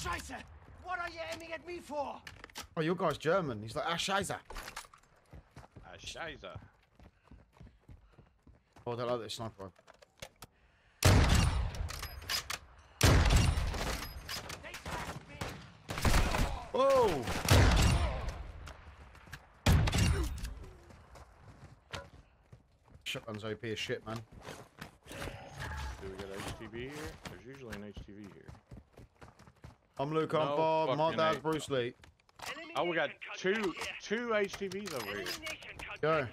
Scheiße! What are you aiming at me for? Oh, your guy's German. He's like, ah, Scheiße. Ah, Scheiße. Oh, I don't like this sniper. Oh! Shotgun's OP as shit, man. Do we get HTV here? There's usually an HTV here. I'm Luke, I'm No Bob, my fucking dad's ain't. Bruce Lee. Oh, we got two HTVs over here. Go.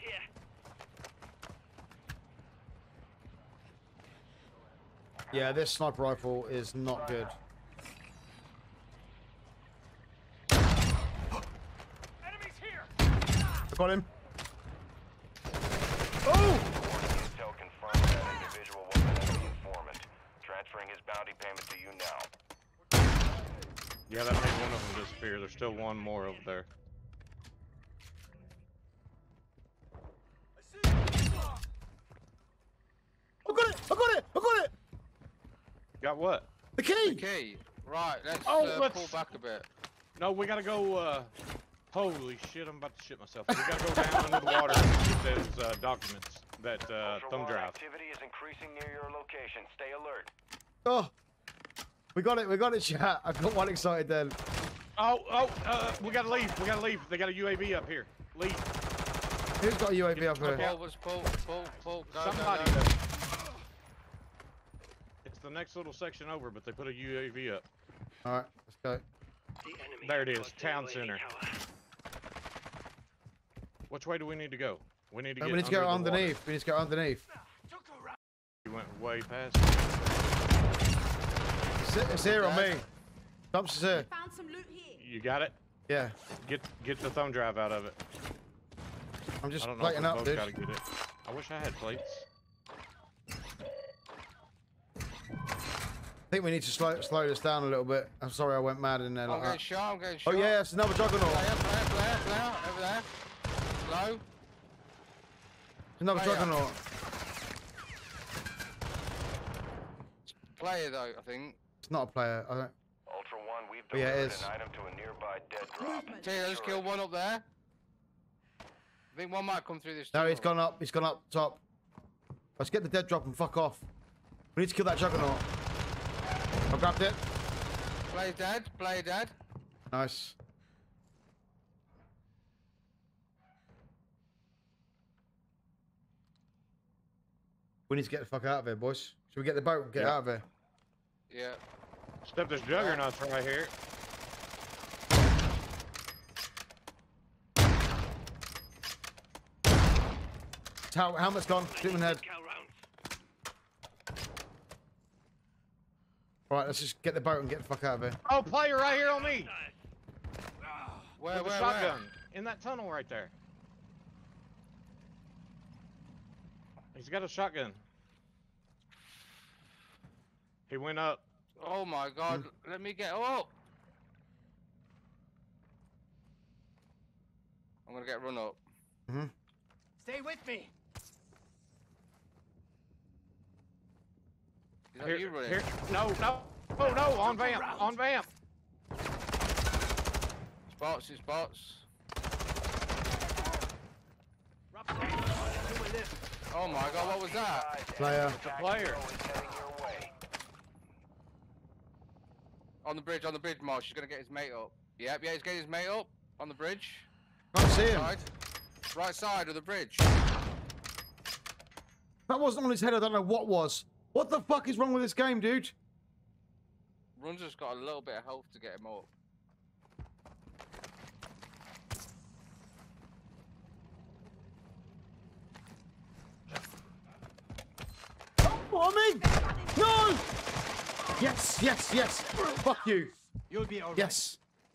Yeah, this sniper rifle is not good. Enemies here! I got him. Oh! Intel confirmed that individual was an enemy informant. Transferring his bounty payment to you now. Yeah, that made one of them disappear. There's still one more over there. I got it! I got it! I got it! Got what? The key! Okay, right, let's, let's- pull back a bit. No, we gotta go, holy shit, I'm about to shit myself. We gotta go down under the water and get those, documents. That, Ultra thumb One, drive. activity is increasing near your location. Stay alert. Oh! We got it, chat. I got one excited then. We gotta leave, They got a UAV up here. Leave. Who's got a UAV up here? Pull, go, Somebody. go, go. It's the next little section over, but they put a UAV up. Alright, let's go. There it is, town center. Which way do we need to go? We need to get We need to go under the water. underneath. We need to go underneath. You went way past. It's here on me. Dumps is here. Found some loot here. You got it? Yeah. Get the thumb drive out of it. I'm just I don't know if plating we up, both dude. gotta get it. I wish I had plates. I think we need to slow this down a little bit. I'm sorry I went mad in there I'm like getting that. shot, I'm getting Oh shot. yeah, it's another juggernaut. Player, over there. Low. Another Player. juggernaut. Player though, I think. It's not a player. I don't. Ultra One, we've Oh, yeah, it delivered is. an item to a nearby dead drop. Okay, let's kill one up there. I think one might come through this No, tunnel. he's gone up. He's gone up top. Let's get the dead drop and fuck off. We need to kill that juggernaut. I grabbed it. Player dead. Nice. We need to get the fuck out of here, boys. Should we get the boat and get Yeah. out of here? Yeah. Step this juggernaut's right here. Helmet's gone. Shoot him in the head. Alright, let's just get the boat and get the fuck out of here. Oh, player right here on me. Where, With a shotgun. In that tunnel right there. He's got a shotgun. He went up. Oh my god, let me get up. I'm gonna get run up. Stay with me. Is that you running? Here. No, on vamp, on vamp. Spots. Oh my god, what was that? Player. It's a player. Is heading your way. On the bridge, Marsh. He's gonna get his mate up. Yep, yeah, he's getting his mate up on the bridge. Can't see him. Right side of the bridge. That wasn't on his head. I don't know what was. What the fuck is wrong with this game, dude? Run's just got a little bit of health to get him up. What I mean? No! Yes. Fuck you. You'll be alright. Yes.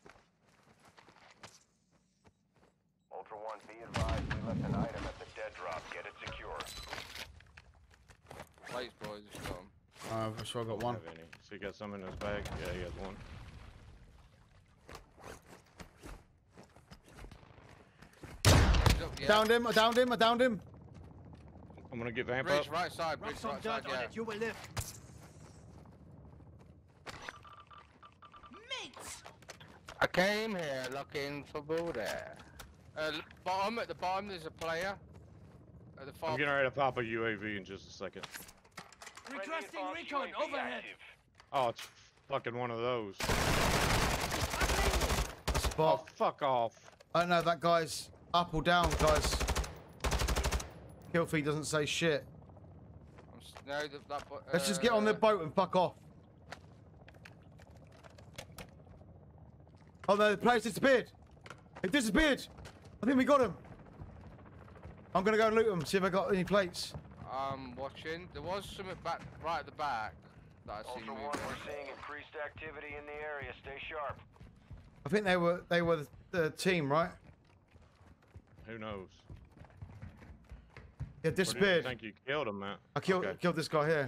Ultra One, be advised we left an item at the dead drop. Get it secure. Plates, boys, just got him. I'm sure I got one. Have any. So he got some in his bag. Yeah, he has one. He's up, yeah. Downed him. I downed him. I'm gonna get vamp Bridge, up. right side, Rub bridge, some right dirt side, on yeah. it. You will live. I came here looking for Buddha. Bottom, at the bottom, there's a player. At the far. I'm getting ready to pop a UAV in just a second. Requesting recon overhead. Oh, it's fucking one of those. A Oh, spot. fuck off. I don't know, that guy's up or down, guys. Kill feed doesn't say shit. No, Let's just get on the boat and fuck off. Oh no, the player's disappeared. It disappeared. I think we got him. I'm gonna go and loot him, see if I got any plates. I'm watching. There was something back, right at the back that I see Ultra One, moving. we're seeing increased activity in the area. Stay sharp. I think they were the team, right? Who knows? Yeah, Where do you disappeared. think you killed him, Matt? I killed Okay. killed this guy here.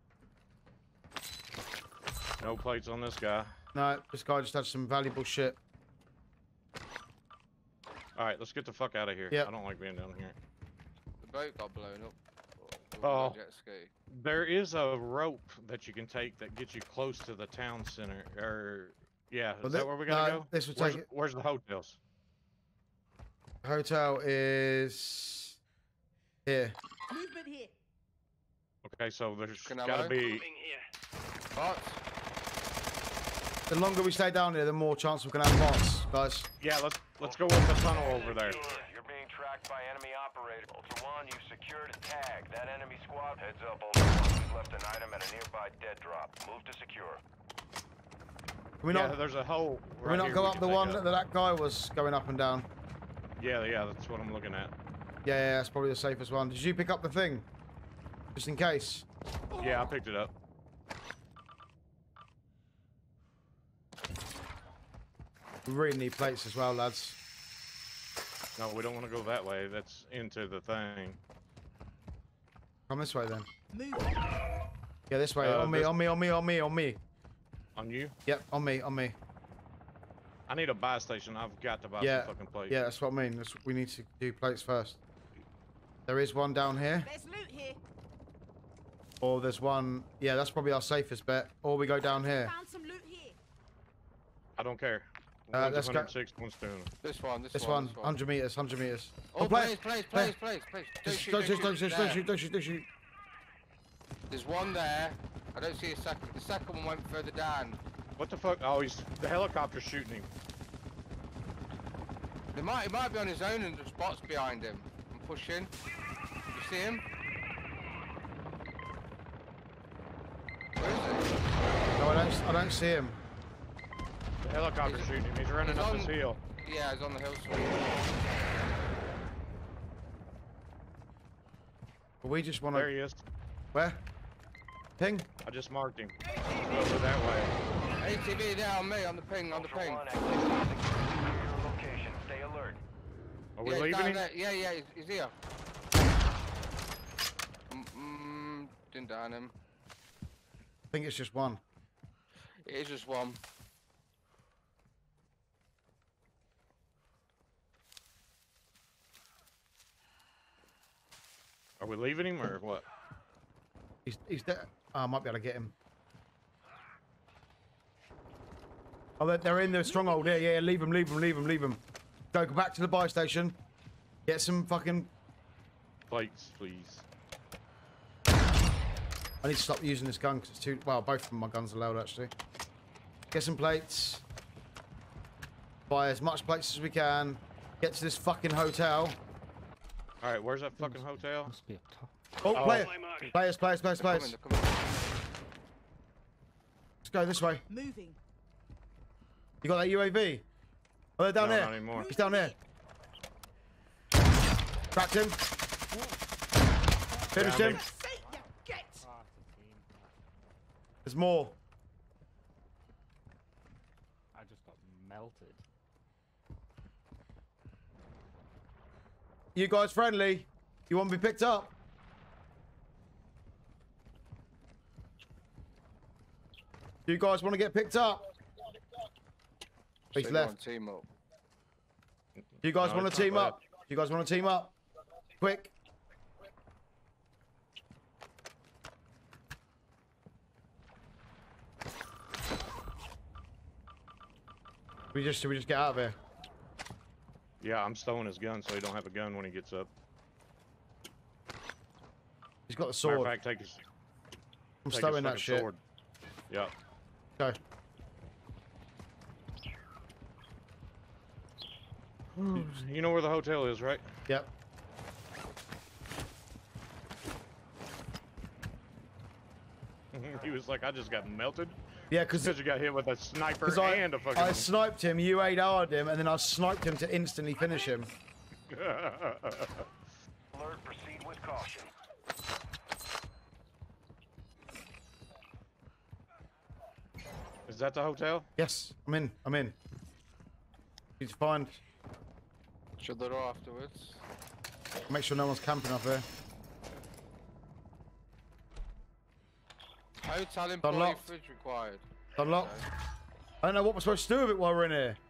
No plates on this guy. No, this guy just had some valuable shit. Alright, let's get the fuck out of here. Yep. I don't like being down here. The boat got blown up. Oh. The jet ski. There is a rope that you can take that gets you close to the town center. Or, yeah, Well, is that where we gotta no, go? this will where's, take it. where's the hotels? Hotel is here. Movement here. Okay, so there's Can I gotta load? be... Bots? The longer we stay down here, the more chance we're gonna have bots, guys. Yeah, let's go up the tunnel over there. You're being tracked by enemy operators. Ultra One, you've secured a tag. That enemy squad heads up. Ultra One, we've left an item at a nearby dead drop. Move to secure. Can we Yeah, not? there's a hole. Can we right not here go we up can the take one up. that guy was going up and down? Yeah, that's what I'm looking at. Yeah, that's probably the safest one. Did you pick up the thing? Just in case. Yeah, I picked it up. We really need plates as well, lads. No, we don't want to go that way. That's into the thing. Come this way then. Move. Yeah, this way. On me, this- on me, on me, on me, on me. On you? Yep, on me, on me. I need a buy station. I've got to buy Yeah, some fucking plates. yeah, that's what I mean. We need to do plates first. There is one down here. There's loot here. Or there's one... Yeah, that's probably our safest bet. Or we go down here. Found some loot here. I don't care. Let's One's go. 106, one's 200. This one, This one, 100 meters, 100 meters. Oh, player, place. player. Don't shoot, Don't shoot, don't shoot, there. don't shoot, don't shoot, don't shoot. There's one there. I don't see a second. The second one went further down. What the fuck? Oh, the helicopter's shooting him. He might be on his own and the spot's behind him. I'm pushing. You see him? Where is he? No, I don't see him. The helicopter's He's- shooting him. He's running he's up on- this hill. Yeah, he's on the hill somewhere. But we just want There to... he is. Where? Ping? I just marked him. Over that way. ATV there on me, on the ping, on the Ultra ping. One, activity is increasing near your location. Stay alert. Are we Yeah, he's leaving down him? there. Yeah, he's here. Didn't down him. I think it's just one. It is just one. Are we leaving him or what? He's there. Oh, I might be able to get him. Oh, they're in the stronghold. Yeah, leave him, leave him, leave him, leave him. Go back to the buy station. Get some fucking... Plates, please. I need to stop using this gun because it's too... Well, both of my guns are loud, actually. Get some plates. Buy as much plates as we can. Get to this fucking hotel. Alright, where's that fucking hotel? Must be up top. Oh, Oh. players, players, players, They're players. coming, they're coming. Let's go this way. Moving. You got that UAV? Oh, they're down No, there. not anymore. He's down there. Cracked him. Finished Down him. him. Say you get. There's more. I just got melted. You guys friendly? You want to be picked up? You guys want to get picked up? He's So they want left. to team up. You guys No, want it's to not team bad. up? You guys want to team up? Quick. Should we just get out of here? Yeah, I'm stowing his gun so he don't have a gun when he gets up. He's got the Matter sword. of fact, take his stowing that fucking shit. sword. Yeah. Go. You know where the hotel is, right? Yep. He was like, I just got melted. Yeah, because Because you got hit with a sniper and a fucking... I sniped him, you AR'd him, and then I sniped him to instantly finish him. Alert, proceed with caution. Is that the hotel? Yes, I'm in. I'm in. Need to find. Shut the door afterwards. Make sure no one's camping up here. Hotel employee Unlocked. fridge required. Unlocked. I don't know what we're supposed to do with it while we're in here.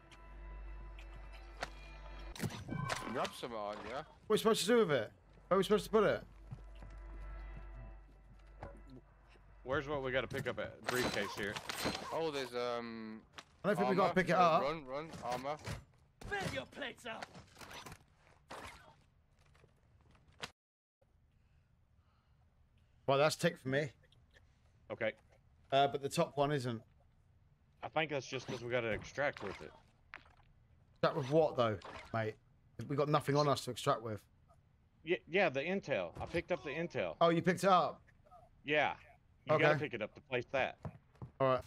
Grab some on, yeah? What are we supposed to do with it? Where are we supposed to put it? Where's what we got to pick up at? Briefcase here. Oh, there's I don't think we got to armor. pick it up. Run, armor. Fill your plates up. Well, that's ticked for me. Okay. But the top one isn't. I think that's just because we got to extract with it. That with what though, mate? We got nothing on us to extract with. Yeah, the intel. I picked up the intel. Oh, you picked it up. Yeah. You gotta Okay. pick it up to place that. All right.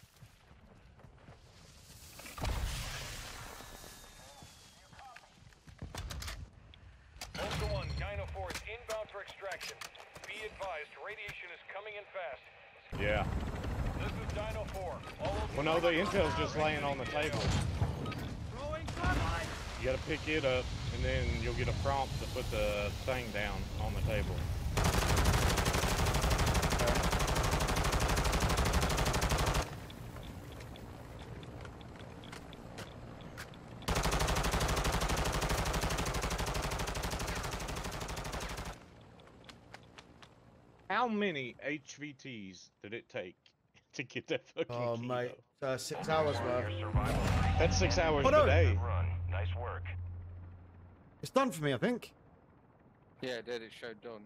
Ultra One, Dino 4 is inbound for extraction. Be advised, radiation is coming in fast. Yeah. This is Dino 4. All of Well, no, the intel's just laying on the table. Throwing thermite. You gotta pick it up, and then you'll get a prompt to put the thing down on the table. How many HVTs did it take to get that fucking Oh, kilo? mate. 6 hours worth. your survival. That's 6 hours Oh, no. today. Good run. Nice work. It's done for me, I think. Yeah, it did. It showed done.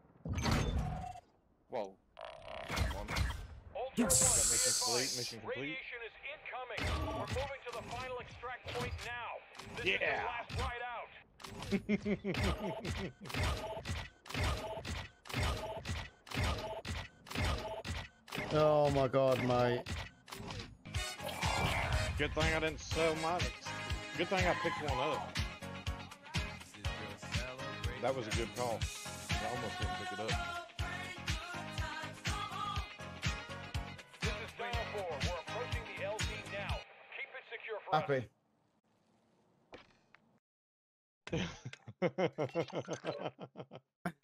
Whoa. Ultra Yes. One, Got mission be complete, advised, mission complete. Radiation is incoming. We're moving to the final extract point now. This is your Yeah. last ride out. Oh my god, mate. Good thing I didn't sell mine. Good thing I picked one up. That was a good call. I almost didn't pick it up. This is Dino 4. We're approaching the LZ now. Keep it secure for us. Happy.